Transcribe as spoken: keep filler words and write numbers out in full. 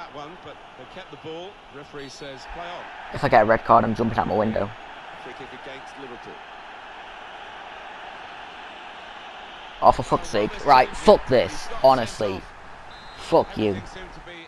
That one, but they kept the ball. Referee says play on. If I get a red card, I'm jumping out my window. Free kick against Liverpool. Oh, for fuck's sake. Right, fuck this. Honestly. Fuck you. Seem to be